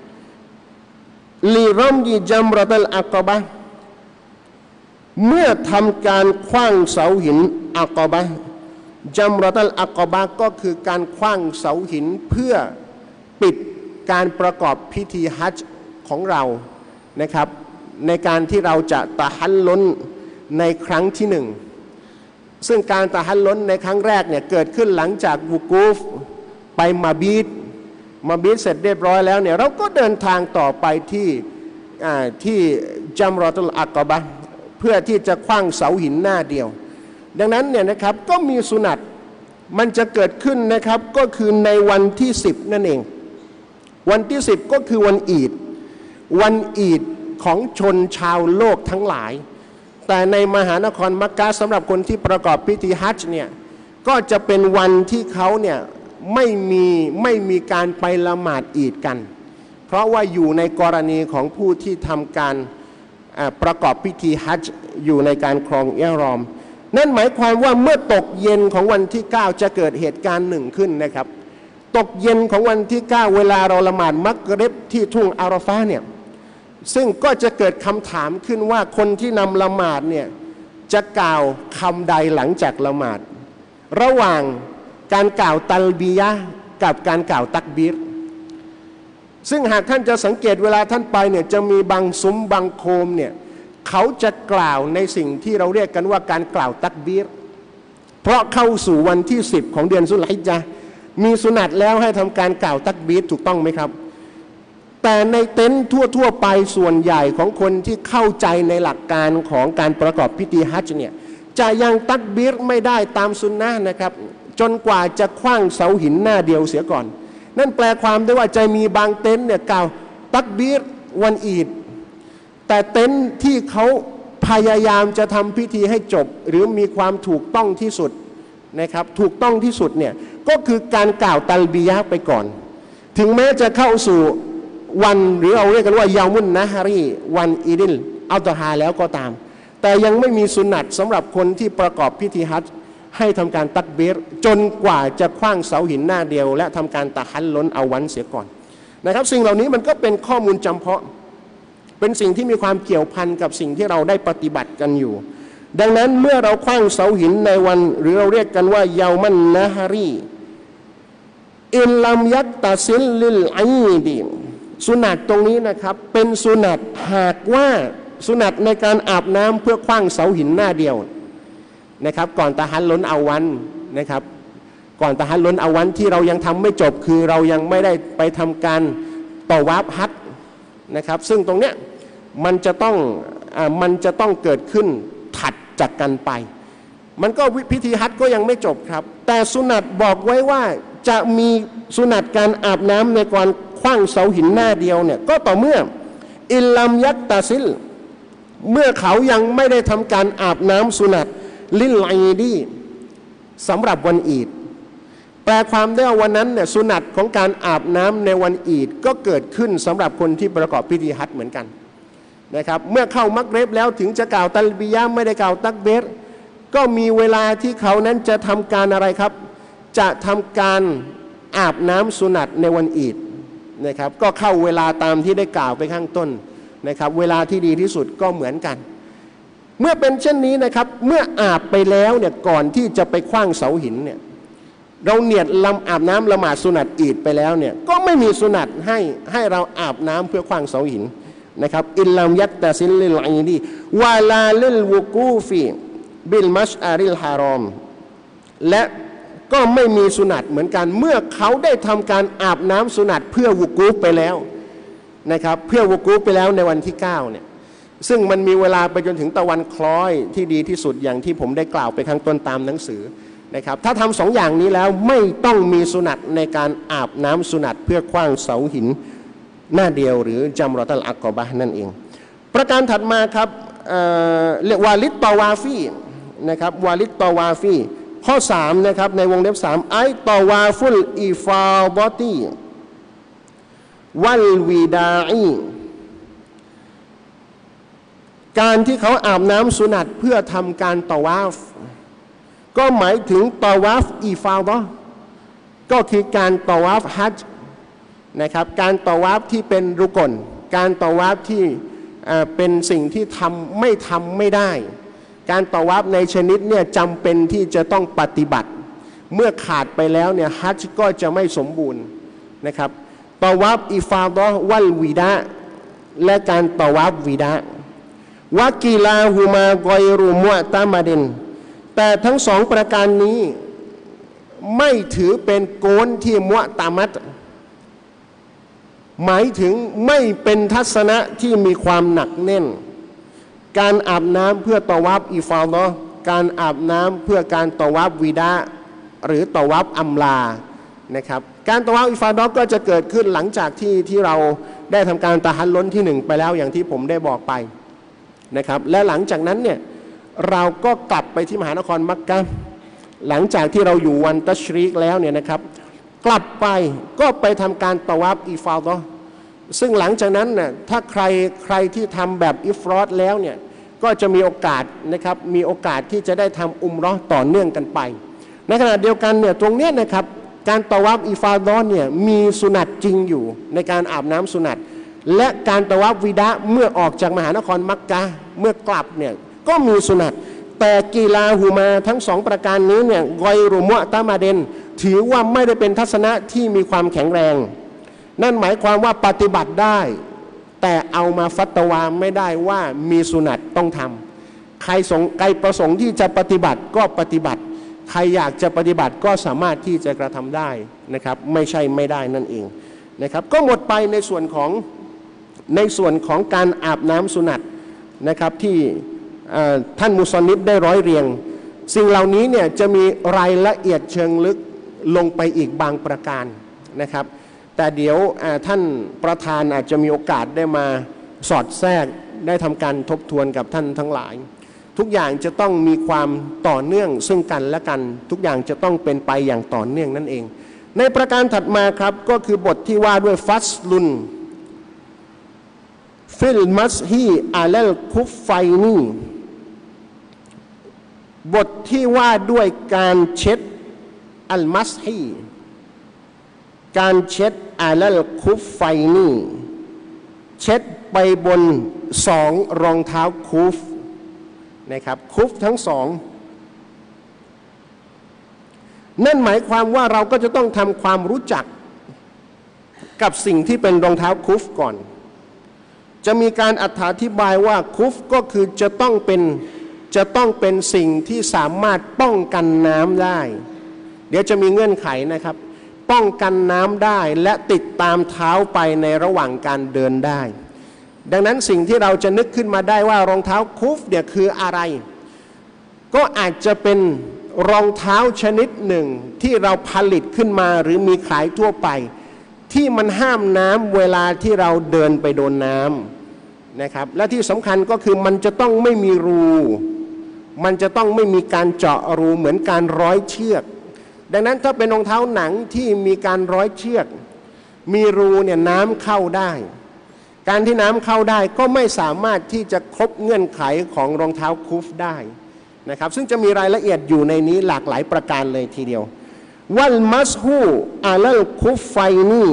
S2: ลิรอมยิจัมรอตัลอากอบะเมื่อทำการขว้างเสาหินอักบะจัมรอตัลอักบะก็คือการขว้างเสาหินเพื่อปิดการประกอบพิธีฮัจญ์ของเรานะครับในการที่เราจะตะฮัลลุนในครั้งที่1ซึ่งการตะฮัลลุนในครั้งแรกเนี่ยเกิดขึ้นหลังจากวุกูฟไปมาบีดเสร็จเรียบร้อยแล้วเนี่ยเราก็เดินทางต่อไปที่จัมรอตัลอักบะเพื่อที่จะขว้างเสาหินหน้าเดียวดังนั้นเนี่ยนะครับก็มีสุนัตมันจะเกิดขึ้นนะครับก็คือในวันที่10นั่นเองวันที่10ก็คือวันอีดของชนชาวโลกทั้งหลายแต่ในมหานครมักกะฮ์สำหรับคนที่ประกอบพิธีฮัจญ์เนี่ยก็จะเป็นวันที่เขาเนี่ยไม่มีการไปละหมาดอีดกันเพราะว่าอยู่ในกรณีของผู้ที่ทำการประกอบพิธีฮัจญ์อยู่ในการครองอิหรอมนั่นหมายความว่าเมื่อตกเย็นของวันที่9จะเกิดเหตุการณ์หนึ่งขึ้นนะครับตกเย็นของวันที่9เวลาเราละหมาดมักริบที่ทุ่งอาราฟาเนี่ยซึ่งก็จะเกิดคำถามขึ้นว่าคนที่นำละหมาดเนี่ยจะกล่าวคำใดหลังจากละหมาดระหว่างการกล่าวตัลบียะห์กับการกล่าวตักบีรซึ่งหากท่านจะสังเกตเวลาท่านไปเนี่ยจะมีบางซุ้มบางโคมเนี่ยเขาจะกล่าวในสิ่งที่เราเรียกกันว่าการกล่าวตักบีรเพราะเข้าสู่วันที่10ของเดือนซุลฮิจญะห์มีสุนัตแล้วให้ทำการกล่าวตักบีรถูกต้องไหมครับแต่ในเต็นท์ทั่วไปส่วนใหญ่ของคนที่เข้าใจในหลักการของการประกอบพิธีฮัจญ์เนี่ยจะยังตักบีรไม่ได้ตามสุนนะนะครับจนกว่าจะขว้างเสาหินหน้าเดียวเสียก่อนนั่นแปลความได้ว่าจะมีบางเต็นท์เนี่ยกล่าวตักบีรวันอีดแต่เต็นท์ที่เขาพยายามจะทำพิธีให้จบหรือมีความถูกต้องที่สุดนะครับถูกต้องที่สุดเนี่ยก็คือการกล่าวตัลบียะห์ไปก่อนถึงแม้จะเข้าสู่วันหรือเราเรียกกันว่ายามุนนะฮารีวันอีดิลอัลฎอฮาแล้วก็ตามแต่ยังไม่มีสุนัตสำหรับคนที่ประกอบพิธีฮัจญ์ให้ทำการตักบีรจนกว่าจะขว้างเสาหินหน้าเดียวและทำการตะฮัลลุลเอาวันเสียก่อนนะครับสิ่งเหล่านี้มันก็เป็นข้อมูลจำเพาะเป็นสิ่งที่มีความเกี่ยวพันกับสิ่งที่เราได้ปฏิบัติกันอยู่ดังนั้นเมื่อเราขว้างเสาหินในวันหรือเราเรียกกันว่ายามันนะฮารีอินลัมยัตตะซิลลิลอีดีสุนัตตรงนี้นะครับเป็นสุนัตหากว่าสุนัตในการอาบน้ำเพื่อขว้างเสาหินหน้าเดียวนะครับก่อนตะฮัลลุลเอาวันนะครับก่อนตะฮัลลุลเอาวันที่เรายังทำไม่จบคือเรายังไม่ได้ไปทำการตอวาฟฮัจญ์นะครับซึ่งตรงเนี้ยมันจะต้องเกิดขึ้นถัดจากกันไปมันก็พิธีฮัจญ์ก็ยังไม่จบครับแต่สุนัตบอกไว้ว่าจะมีสุนัตการอาบน้ำในการขว้างเสาหินหน้าเดียวเนี่ยก็ต่อเมื่ออิลลัมยัตตะซิลเมื่อเขายังไม่ได้ทำการอาบน้ำสุนัตลิลอีดีสำหรับวันอีดแปลความได้ว่าวันนั้นเนี่ยสุนัตของการอาบน้ำในวันอีดก็เกิดขึ้นสำหรับคนที่ประกอบพิธีฮัจญ์เหมือนกันนะครับเมื่อเข้ามักริบแล้วถึงจะกล่าวตัลบียะห์ไม่ได้กล่าวตักบีรก็มีเวลาที่เขานั้นจะทำการอะไรครับจะทำการอาบน้ำสุนัตในวันอีดนะครับก็เข้าเวลาตามที่ได้กล่าวไปข้างต้นนะครับเวลาที่ดีที่สุดก็เหมือนกันเมื่อเป็นเช่นนี้นะครับเมื่ออาบไปแล้วเนี่ยก่อนที่จะไปขว้างเสาหินเนี่ยเราเนียดอาบน้ำละหมาดสุนัตอีดไปแล้วเนี่ยก็ไม่มีสุนัตให้เราอาบน้ำเพื่อขว้างเสาหินนะครับอิลลัมยัตตะซิลลิลอีดีวะลาลิลวุกูฟีบิลมัชอาริลฮารอมและก็ไม่มีสุนัตเหมือนกันเมื่อเขาได้ทำการอาบน้ำสุนัตเพื่อวุกูฟไปแล้วนะครับเพื่อวุกูฟไปแล้วในวันที่9เนี่ยซึ่งมันมีเวลาไปจนถึงตะวันคล้อยที่ดีที่สุดอย่างที่ผมได้กล่าวไปข้างต้นตามหนังสือนะครับถ้าทำ2อย่างนี้แล้วไม่ต้องมีสุนัตในการอาบน้ำสุนัตเพื่อขว้างเสาหินหน้าเดียวหรือจัมเราะตัลอักบะห์นั่นเองประการถัดมาครับเรียกวาลิดตอวาฟีนะครับวาลิดตอวาฟีข้อ3นะครับในวงเล็บ3ไอตอวาฟุลอิฟาดะตีวัลวิดาอีการที่เขาอาบน้ำสุนัตเพื่อทำการตอวาฟก็หมายถึงตอวาฟอิฟาดะห์ก็คือการตอวาฟฮัจญ์นะครับการตอวาฟที่เป็นรุกนการตอวาฟที่เป็นสิ่งที่ทำไม่ได้การตอวาฟในชนิดเนี่ยจำเป็นที่จะต้องปฏิบัติเมื่อขาดไปแล้วเนี่ยฮัจญ์ก็จะไม่สมบูรณ์นะครับตอวาฟอิฟาดะห์วัลวิดาและการตอวาฟวิดาวะกีลาฮุมากอยรุมุอ์ตะมัดินแต่ทั้ง2ประการนี้ไม่ถือเป็นโกนที่มุอ์ตะมัดหมายถึงไม่เป็นทัศนะที่มีความหนักแน่นการอาบน้ำเพื่อตอวาฟอิฟาดะห์การอาบน้ำเพื่อการตอวาฟวิดาหรือตอวาฟอัมลานะครับการตอวาฟอิฟาดะห์ก็จะเกิดขึ้นหลังจากที่เราได้ทำการตะฮัลลุลที่1ไปแล้วอย่างที่ผมได้บอกไปนะครับและหลังจากนั้นเนี่ยเราก็กลับไปที่มหานครมักกะห์หลังจากที่เราอยู่วันตัชรีกแล้วเนี่ยนะครับกลับไปก็ไปทำการตอวาฟอิฟาดะห์ซึ่งหลังจากนั้นน่ะถ้าใครที่ทำแบบอิฟรอดแล้วเนี่ยก็จะมีโอกาสนะครับมีโอกาสที่จะได้ทำอุมเราะห์ต่อเนื่องกันไปในขณะเดียวกันเนี่ยตรงเนี้ยนะครับการตะวัฟอิฟาดะห์เนี่ยมีสุนัตจริงอยู่ในการอาบน้ำสุนัตและการตะวัฟวิดะห์เมื่อออกจากมหานครมักกะฮ์เมื่อกลับเนี่ยก็มีสุนัตแต่กีฬาหูมาทั้งสองประการนี้เนี่ยกอยรุมุตะมาเดนถือว่าไม่ได้เป็นทัศนะที่มีความแข็งแรงนั่นหมายความว่าปฏิบัติได้แต่เอามาฟัตวาไม่ได้ว่ามีสุนัตต้องทำใครประสงค์ที่จะปฏิบัติก็ปฏิบัติใครอยากจะปฏิบัติก็สามารถที่จะกระทำได้นะครับไม่ใช่ไม่ได้นั่นเองนะครับก็หมดไปในส่วนของการอาบน้ำสุนัตนะครับที่ท่านมุซอนิฟได้ร้อยเรียงสิ่งเหล่านี้เนี่ยจะมีรายละเอียดเชิงลึกลงไปอีกบางประการนะครับแต่เดี๋ยวท่านประธานอาจจะมีโอกาสได้มาสอดแทรกได้ทำการทบทวนกับท่านทั้งหลายทุกอย่างจะต้องมีความต่อเนื่องซึ่งกันและกันทุกอย่างจะต้องเป็นไปอย่างต่อเนื่องนั่นเองในประการถัดมาครับก็คือบทที่ว่าด้วยฟัสลุนฟิลมัสฮีอาเลลคุฟไฟนีบทที่ว่าด้วยการเช็ดอัลมัสฮีการเช็ดอาเลลคุฟไฟนีเช็ดไปบนสองรองเท้าคุฟนะครับคุฟทั้งสองนั่นหมายความว่าเราก็จะต้องทำความรู้จักกับสิ่งที่เป็นรองเท้าคุฟก่อนจะมีการอธิบายว่าคุฟก็คือจะต้องเป็นสิ่งที่สามารถป้องกันน้ำได้เดี๋ยวจะมีเงื่อนไขนะครับป้องกันน้ำได้และติดตามเท้าไปในระหว่างการเดินได้ดังนั้นสิ่งที่เราจะนึกขึ้นมาได้ว่ารองเท้าคุฟเนี่ยคืออะไรก็อาจจะเป็นรองเท้าชนิดหนึ่งที่เราผลิตขึ้นมาหรือมีขายทั่วไปที่มันห้ามน้ำเวลาที่เราเดินไปโดนน้ำนะครับและที่สำคัญก็คือมันจะต้องไม่มีรูมันจะต้องไม่มีการเจาะรูเหมือนการร้อยเชือกดังนั้นถ้าเป็นรองเท้าหนังที่มีการร้อยเชือกมีรูเนี่ยน้ำเข้าได้การที่น้ำเข้าได้ก็ไม่สามารถที่จะครบเงื่อนไขของรองเท้าคุฟได้นะครับซึ่งจะมีรายละเอียดอยู่ในนี้หลากหลายประการเลยทีเดียววัลมัสฮูอาลัลคุฟไฟนี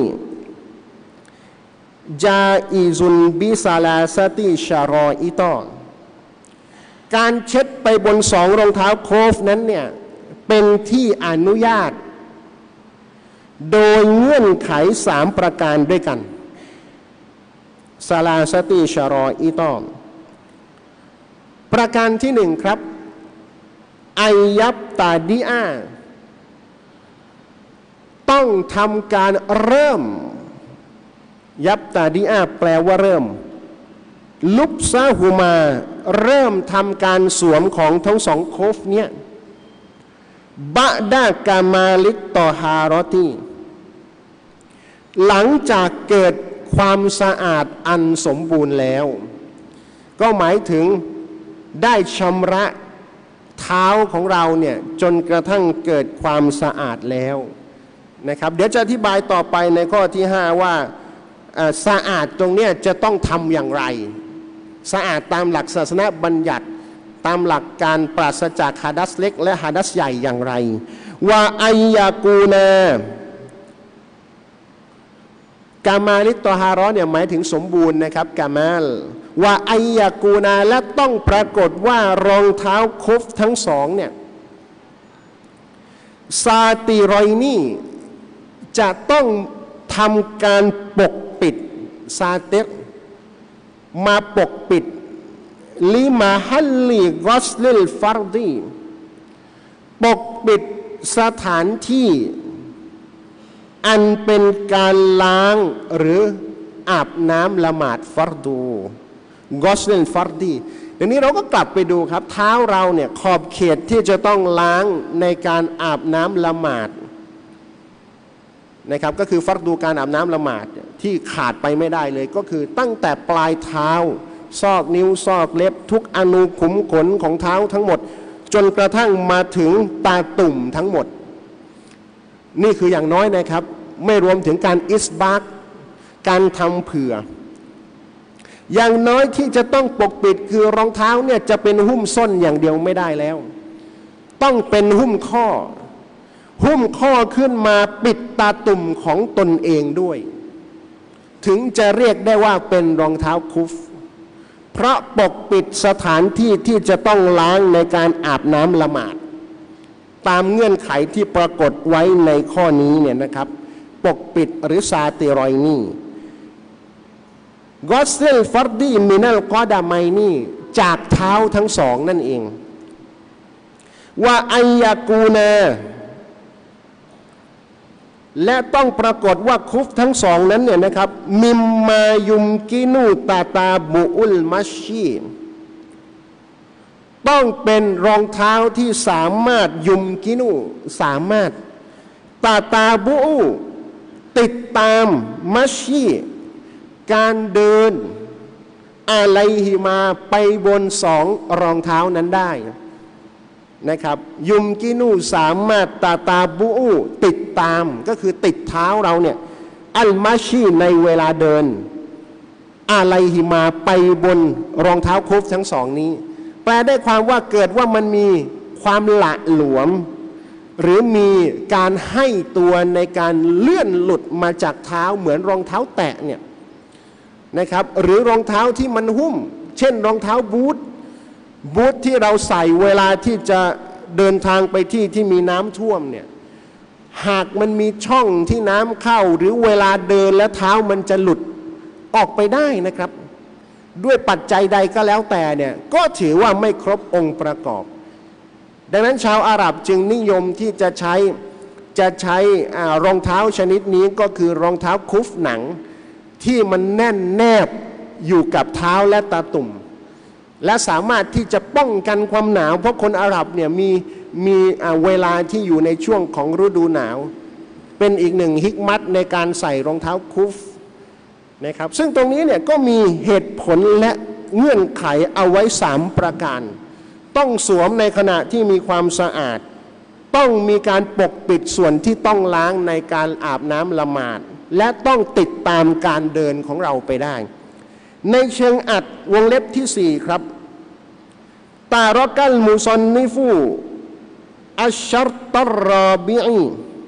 S2: จาอิซุนบิซาลาซาติชารออิตอการเช็ดไปบนสองรองเท้าคุฟนั้นเนี่ยเป็นที่อนุญาตโดยเงื่อนไข3ประการด้วยกันซาลาซาติชารออิตอประการที่1ครับอายับตาดีอาต้องทำการเริ่มยับตาดีอาแปลว่าเริ่มลุบซาฮูมาเริ่มทำการสวมของทั้งสองโคฟเนี่ยบะดากามาลิกตอฮารอตีหลังจากเกิดความสะอาดอันสมบูรณ์แล้วก็หมายถึงได้ชำระเท้าของเราเนี่ยจนกระทั่งเกิดความสะอาดแล้วนะครับเดี๋ยวจะอธิบายต่อไปในข้อที่5ว่าสะอาดตรงเนี้ยจะต้องทำอย่างไรสะอาดตามหลักศาสนาบัญญัติตามหลักการปราศจากหะดัษเล็กและหะดัษใหญ่อย่างไรว่าอัยยากูนากามาลิตตอฮารอเนี่ยหมายถึงสมบูรณ์นะครับกามาลว่าอัยยากูนาและต้องปรากฏว่ารองเท้าคุฟทั้งสองเนี่ยซาติรอยนี่จะต้องทำการปกปิดซาเตรมาปกปิดลิมาฮัลลีกอสลิลฟารดีปกปิดสถานที่อันเป็นการล้างหรืออาบน้ำละหมาดฟัรดูกอสลิลฟารดีเดี๋ยวนี้เราก็กลับไปดูครับเท้าเราเนี่ยขอบเขตที่จะต้องล้างในการอาบน้ำละหมาดนะครับก็คือฟัรดูการอาบน้ำละหมาดที่ขาดไปไม่ได้เลยก็คือตั้งแต่ปลายเท้าซอกนิ้วซอกเล็บทุกอนูขุมขนของเท้าทั้งหมดจนกระทั่งมาถึงตาตุ่มทั้งหมดนี่คืออย่างน้อยนะครับไม่รวมถึงการอิสบากการทำเผื่ออย่างน้อยที่จะต้องปกปิดคือรองเท้าเนี่ยจะเป็นหุ้มส้นอย่างเดียวไม่ได้แล้วต้องเป็นหุ้มข้อขึ้นมาปิดตาตุ่มของตนเองด้วยถึงจะเรียกได้ว่าเป็นรองเท้าคุฟเพราะปกปิดสถานที่ที่จะต้องล้างในการอาบน้ำละหมาดตามเงื่อนไขที่ปรากฏไว้ในข้อนี้เนี่ยนะครับปกปิดหรือซาติรอยนี่กอสเซลฟัรดีมินัลกอดาไมนี่จากเท้าทั้งสองนั่นเองว่าอัยยากูนาและต้องปรากฏว่าคุฟทั้งสองนั้นเนี่ยนะครับมิมมายุมกินูตาตาบุอุลมัชชีต้องเป็นรองเท้าที่สามารถยุมกินูสามารถตาตาบุอุติดตามมัชชีการเดินอะไรหิมาไปบนสองรองเท้านั้นได้นะครับยุมกินูสามารถตาบูอูติดตามก็คือติดเท้าเราเนี่ยอัลมาชีในเวลาเดินอะไรหิมาไปบนรองเท้าคุฟทั้งสองนี้แปลได้ความว่าเกิดว่ามันมีความหละหลวมหรือมีการให้ตัวในการเลื่อนหลุดมาจากเท้าเหมือนรองเท้าแตะเนี่ยนะครับหรือรองเท้าที่มันหุ้มเช่นรองเท้าบูทที่เราใส่เวลาที่จะเดินทางไปที่มีน้ำท่วมเนี่ยหากมันมีช่องที่น้ำเข้าหรือเวลาเดินแล้วเท้ามันจะหลุดออกไปได้นะครับด้วยปัจจัยใดก็แล้วแต่เนี่ยก็ถือว่าไม่ครบองค์ประกอบดังนั้นชาวอาหรับจึงนิยมที่จะใช้รองเท้าชนิดนี้ก็คือรองเท้าคุฟหนังที่มันแน่นแนบอยู่กับเท้าและตาตุ่มและสามารถที่จะป้องกันความหนาวเพราะคนอาหรับเนี่ยมีเวลาที่อยู่ในช่วงของฤดูหนาวเป็นอีกหนึ่งฮิกมัตในการใส่รองเท้าคุฟนะครับซึ่งตรงนี้เนี่ยก็มีเหตุผลและเงื่อนไขเอาไว้3ประการต้องสวมในขณะที่มีความสะอาดต้องมีการปกปิดส่วนที่ต้องล้างในการอาบน้ำละหมาดและต้องติดตามการเดินของเราไปได้ในเชิงอัดวงเล็บที่4ครับตารอกัลมุซอนนิฟูอัชชัรตัรรอบิอี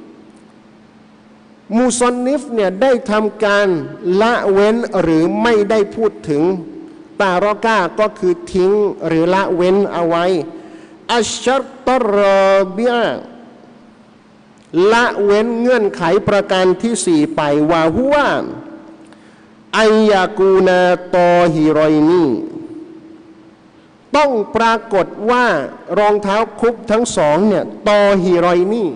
S2: มุซอนนิฟเนี่ยได้ทำการละเว้นหรือไม่ได้พูดถึงตารอกาก็คือทิ้งหรือละเว้นเอาไว้อัชชัรตัรรอบิอาละเว้นเงื่อนไขประการที่4ไปว่าหัวอัยยากูนาตอฮิรอยนีต้องปรากฏว่ารองเท้าคุฟทั้งสองเนี่ยตอฮิรอยนี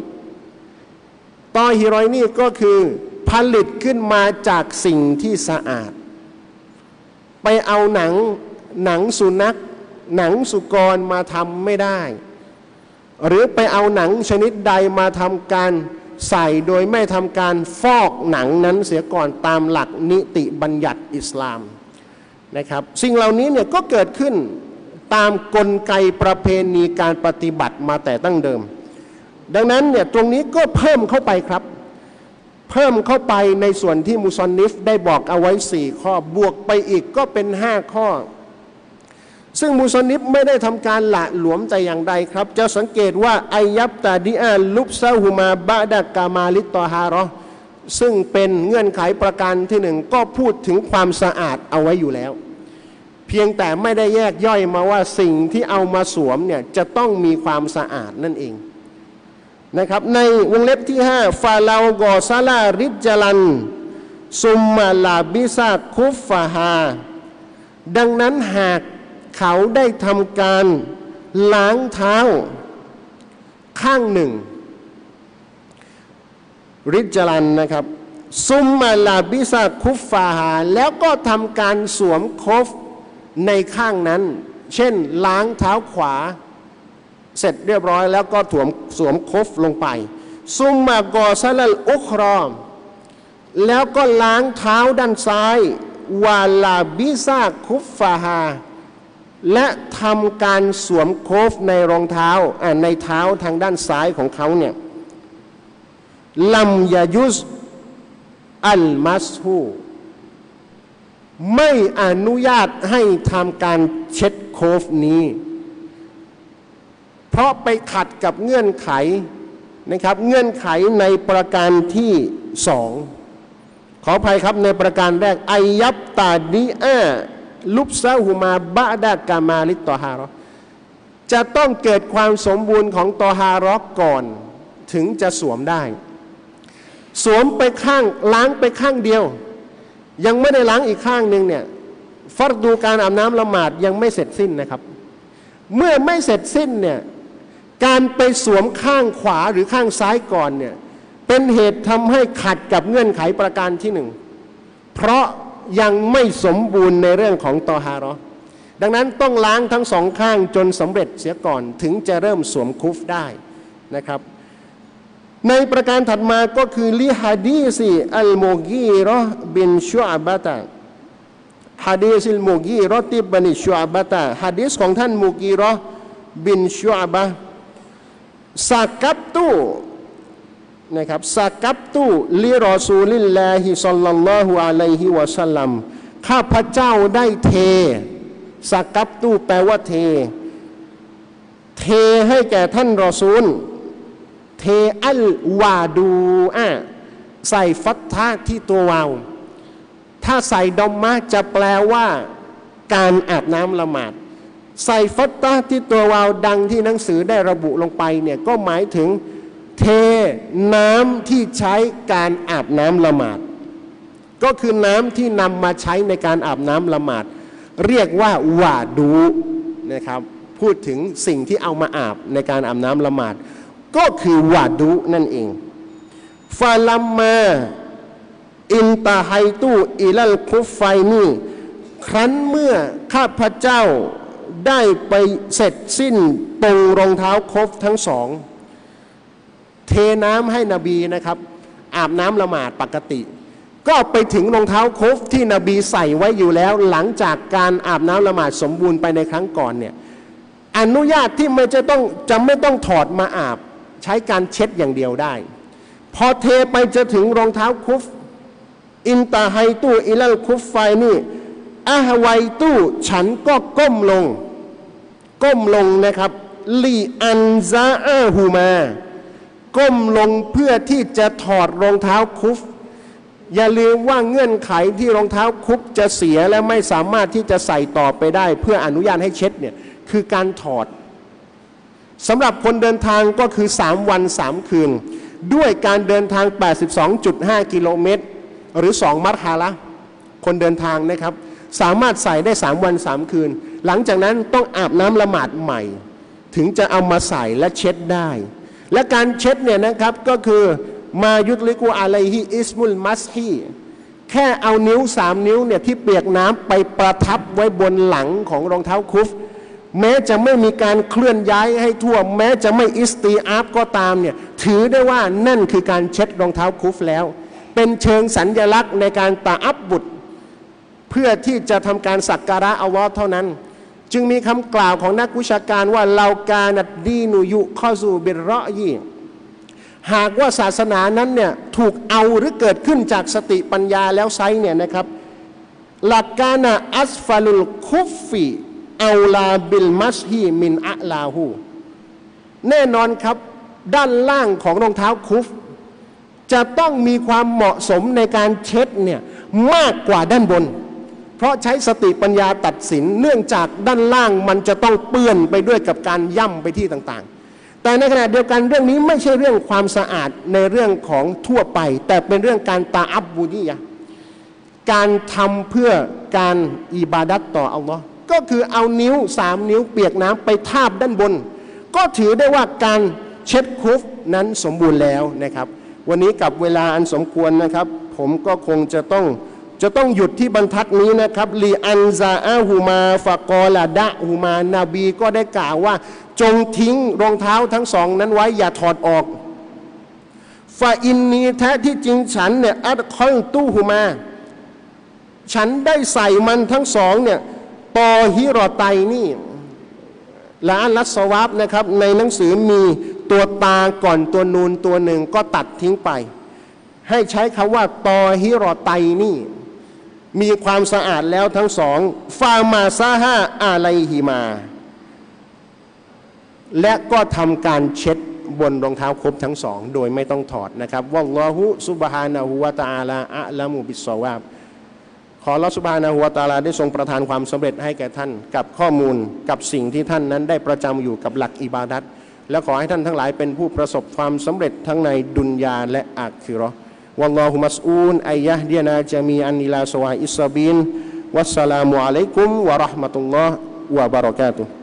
S2: ก็คือผลิตขึ้นมาจากสิ่งที่สะอาดไปเอาหนังสุนัขหนังสุกรมาทำไม่ได้หรือไปเอาหนังชนิดใดมาทำการใส่โดยไม่ทำการฟอกหนังนั้นเสียก่อนตามหลักนิติบัญญัติอิสลามนะครับสิ่งเหล่านี้เนี่ยก็เกิดขึ้นตามกลไกประเพณีการปฏิบัติมาแต่ตั้งเดิมดังนั้นเนี่ยตรงนี้ก็เพิ่มเข้าไปครับเพิ่มเข้าไปในส่วนที่มุซอนนิฟได้บอกเอาไว้4ข้อบวกไปอีกก็เป็น5ข้อซึ่งมุซอนนิฟไม่ได้ทำการละหลวมแต่อย่างใดครับจะสังเกตว่าอายับตาดิอาลุบซาฮูมาบะดะกามาลิตตอฮารอซึ่งเป็นเงื่อนไขประการที่1ก็พูดถึงความสะอาดเอาไว้อยู่แล้วเพียงแต่ไม่ได้แยกย่อยมาว่าสิ่งที่เอามาสวมเนี่ยจะต้องมีความสะอาดนั่นเองนะครับในวงเล็บที่5ฟาลาวกอซาลาริจลันซุมมาลาบิซาคุฟฟาฮาดังนั้นหากเขาได้ทำการล้างเท้าข้างหนึ่งริจลันนะครับซุมมาลาบิซาคุฟฟาฮาแล้วก็ทำการสวมคฟในข้างนั้นเช่นล้างเท้าขวาเสร็จเรียบร้อยแล้วก็สวมคฟลงไปซุมมากอซาลลอุครอมแล้วก็ล้างเท้าด้านซ้ายวาลาบิซาคุฟฟาฮาและทำการสวมโคฟในรองเท้าในเท้าทางด้านซ้ายของเขาเนี่ยลัมยายุสอัลมัสฮูไม่อนุญาตให้ทำการเช็ดโคฟนี้เพราะไปขัดกับเงื่อนไขนะครับเงื่อนไขในประการที่สองขออภัยครับในประการแรกอายับตาดีอาลุบซาหุมาบะดะกามาลิตตอฮารอจะต้องเกิดความสมบูรณ์ของตอฮารอก่อนถึงจะสวมได้สวมไปข้างล้างไปข้างเดียวยังไม่ได้ล้างอีกข้างหนึ่งเนี่ยฟัรดูการอาบน้ำละหมาดยังไม่เสร็จสิ้นนะครับเมื่อไม่เสร็จสิ้นเนี่ยการไปสวมข้างขวาหรือข้างซ้ายก่อนเนี่ยเป็นเหตุทำให้ขัดกับเงื่อนไขประการที่หนึ่งเพราะยังไม่สมบูรณ์ในเรื่องของตอฮารอดังนั้นต้องล้างทั้งสองข้างจนสำเร็จเสียก่อนถึงจะเริ่มสวมคุฟได้นะครับในประการถัดมาก็คือลิฮะดีซิอัลมุกีรอบินชุอาบะตะฮะดีซิลมุกีรอติบนิชุอาบะตะฮะดีษของท่านมุกีรอบินชุอาบะสักับตุนะครับสักับตุลิรอซูลิลลาฮิศ็อลลัลลอฮุอะลัยฮิวะซัลลัมข้าพเจ้าได้เทสักับตุแปลว่าเทให้แก่ท่านรอซูลเทอัลวาดูใส่ฟัตฮะที่ตัววาวถ้าใส่ดอมมะจะแปลว่าการอาบน้ำละหมาดใส่ฟัตฮะที่ตัววาวดังที่หนังสือได้ระบุลงไปเนี่ยก็หมายถึงเทน้ำที่ใช้การอาบน้ำละหมาดก็คือน้ำที่นำมาใช้ในการอาบน้ำละหมาดเรียกว่าวาดูนะครับพูดถึงสิ่งที่เอามาอาบในการอาบน้ำละหมาดก็คือวาดูนั่นเองฟาลัมมาอินตาไฮตูอิลัลคุฟไฟนีครั้นเมื่อข้าพเจ้าได้ไปเสร็จสิ้นตรงรองเท้าคฟทั้งสองเทน้ำให้นบีนะครับอาบน้ำละหมาดปกติก็ไปถึงรองเท้าคฟที่นบีใส่ไว้อยู่แล้วหลังจากการอาบน้ำละหมาดสมบูรณ์ไปในครั้งก่อนเนี่ยอนุญาตที่ไม่ต้องถอดมาอาบใช้การเช็ดอย่างเดียวได้พอเทไปจะถึงรองเท้าคุฟอินตาไฮตูอิลัลคุฟไฟนี่อะฮไวตูฉันก็ก้มลงนะครับลีอันซาอาฮูมาก้มลงเพื่อที่จะถอดรองเท้าคุฟอย่าลืมว่าเงื่อนไขที่รองเท้าคุฟจะเสียและไม่สามารถที่จะใส่ต่อไปได้เพื่ออนุญาตให้เช็ดเนี่ยคือการถอดสำหรับคนเดินทางก็คือ3 วัน3 คืนด้วยการเดินทาง 82.5 กิโลเมตรหรือ2 มัรฮาละคนเดินทางนะครับสามารถใส่ได้3 วัน3 คืนหลังจากนั้นต้องอาบน้ำละหมาดใหม่ถึงจะเอามาใส่และเช็ดได้และการเช็ดเนี่ยนะครับก็คือมายุตลิกูอะลัยฮิอิสมุลมัสฮีแค่เอานิ้ว3 นิ้วเนี่ยที่เปียกน้ำไปประทับไว้บนหลังของรองเท้าคุฟแม้จะไม่มีการเคลื่อนย้ายให้ทั่วแม้จะไม่อิสตีอาฟก็ตามเนี่ยถือได้ว่านั่นคือการเช็ดรองเท้าคุฟแล้วเป็นเชิงสัญลักษณ์ในการตะอับบุตรเพื่อที่จะทำการสักการะอัลลอฮ์เท่านั้นจึงมีคำกล่าวของนักวิชาการว่าเรากานัดดีนุยุข้อซูบิรรอยีหากว่าศาสนานั้นเนี่ยถูกเอาหรือเกิดขึ้นจากสติปัญญาแล้วไซเนี่ยนะครับหลักการนะอัสฟาลุลคุฟฟีอัลลาบิลมัสฮีมินอะลาหูแน่นอนครับด้านล่างของรองเท้าคุฟจะต้องมีความเหมาะสมในการเช็ดเนี่ยมากกว่าด้านบนเพราะใช้สติปัญญาตัดสินเนื่องจากด้านล่างมันจะต้องเปื้อนไปด้วยกับการย่ำไปที่ต่างๆแต่ในขณะเดียวกันเรื่องนี้ไม่ใช่เรื่องความสะอาดในเรื่องของทั่วไปแต่เป็นเรื่องการตาอับบูดียะการทำเพื่อการอิบาดัตต่ออัลลอฮ์ก็คือเอานิ้ว3 นิ้วเปียกน้ำไปทาบด้านบนก็ถือได้ว่าการเช็ดคุฟนั้นสมบูรณ์แล้วนะครับวันนี้กับเวลาอันสมควรนะครับผมก็คงจะต้องหยุดที่บรรทัดนี้นะครับลีอันซาอาฮูมาฟะกอลาดะฮูมานาบีก็ได้กล่าวว่าจงทิ้งรองเท้าทั้งสองนั้นไว้อย่าถอดออกฟาอินนีแท้ที่จริงฉันเนี่ยอัดคอนตู้ฮูมาฉันได้ใส่มันทั้งสองเนี่ยตอฮิรอไตนี่ละอัลลัสวาบนะครับในหนังสือมีตัวตาก่อนตัวนูนตัวหนึ่งก็ตัดทิ้งไปให้ใช้คำว่าตอฮิรอไตนี่มีความสะอาดแล้วทั้งสองฟามาซาฮาอาไลฮิมาและก็ทำการเช็ดบนรองเท้าครบทั้งสองโดยไม่ต้องถอดนะครับวัลลอฮุซุบฮานะฮูวะตะอาลาอะละมุบิสซอวาบขออัลเลาะห์ซุบฮานะฮูวะตะอาลาได้ทรงประทานความสำเร็จให้แก่ท่านกับข้อมูลกับสิ่งที่ท่านนั้นได้ประจำอยู่กับหลักอิบาดัตและขอให้ท่านทั้งหลายเป็นผู้ประสบความสำเร็จทั้งในดุนยาและอาคิเราะห์วัลลอฮุมัสอูนอัยยะฮดีนาจามีอันอิลาซวาอิสซาบีนวัสสลามุอะลัยกุมวะเราะห์มะตุลลอฮ์วะบะเราะกาตุฮ์